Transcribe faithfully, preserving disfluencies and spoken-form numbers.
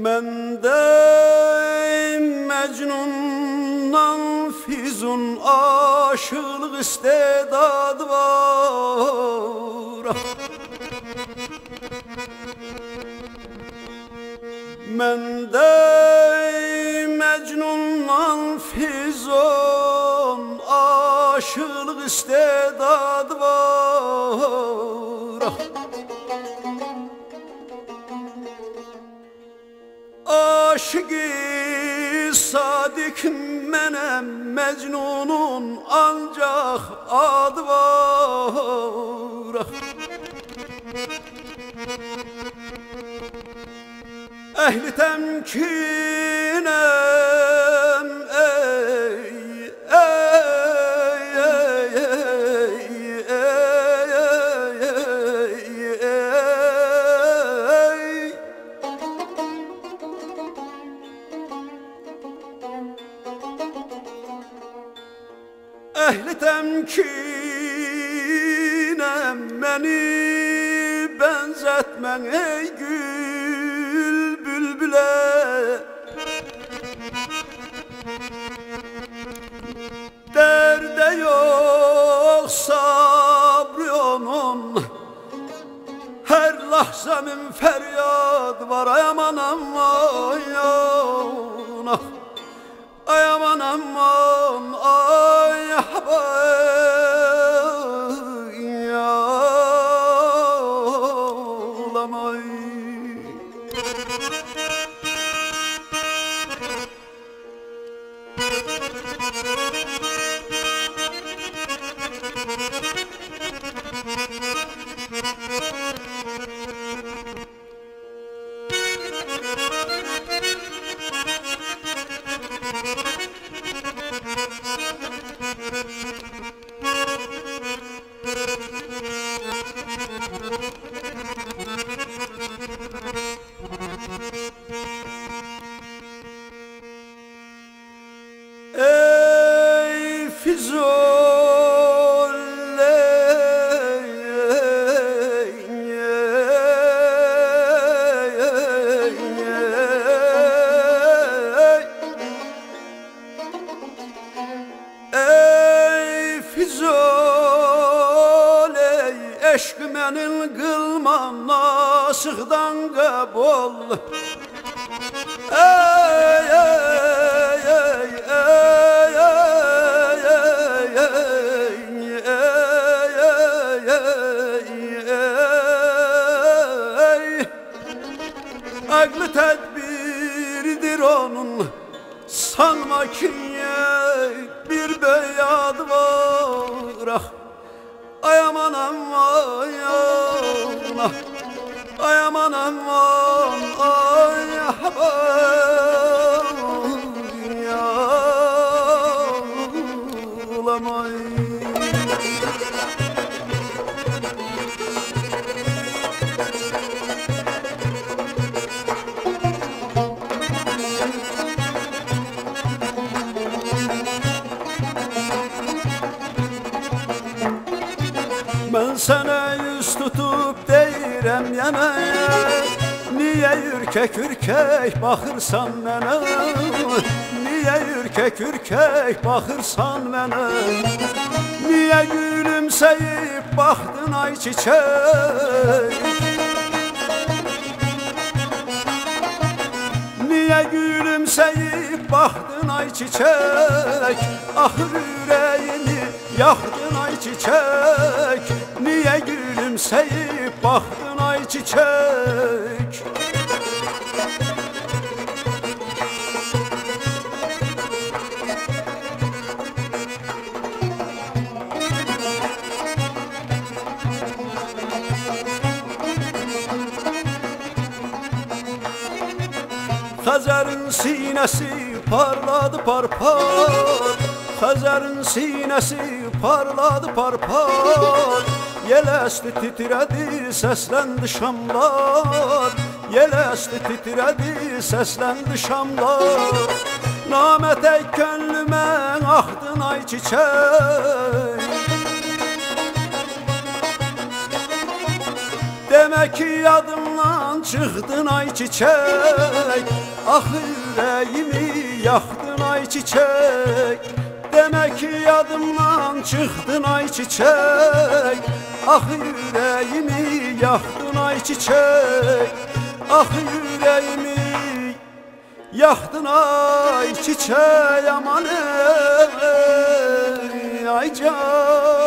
Məndə Məcnundan Füzun aşıqlıq istedadı var. Məndə Məcnundan Füzun aşıqlıq istedadı var. Aşık-ı sadik mənəm, Məcnunun ancaq adı var. Əhli təmkinəm, ey, ey, ey, ey, Əhli təmkinəm, məni bənzətmən ey gül bülbülə. Dərdə yox sabrı onun, hər lahza min fəryad var. Ay amanam ay anam, ay amanam ay ağlam ay. Ey Füzun, ey Füzun, ey eşq mənin qılma nasıqdan qəbul. Ey, ey, ey, ey, Ağlı tedbirdir onun, sanma ki bir beyadı var. Ah, ay amanam ay anam, ay amanam ay ağlam ay. Mən sənə yüz tutub deyirəm yeməyə, niyə ürkək-ürkək baxırsan mənə? Niyə ürkək-ürkək baxırsan mənə? Niyə gülümsəyib baxdın ay çiçək? Niyə gülümsəyib baxdın ay çiçək? Axır ürəyini yaxdın ay çiçək. Niyə gülümsəyib baxdın ay çiçək? Xəzərin sinəsi parladı parpar, Xəzərin sinəsi parladı parpar. Yel esti titredi seslendi şamlar, Yel esti titredi seslendi şamlar. Nametek gönlüme ahdın ay çiçek. Dem Demek ki yadımdan çıktın ay çiçek, ah yüreğimi yaktın ay çiçek. Demek ki yadımdan çıktın ay çiçek, ah yüreğimi yaktın ay çiçek. Ah yüreğimi yaktın ay çiçeği, aman ey ay can.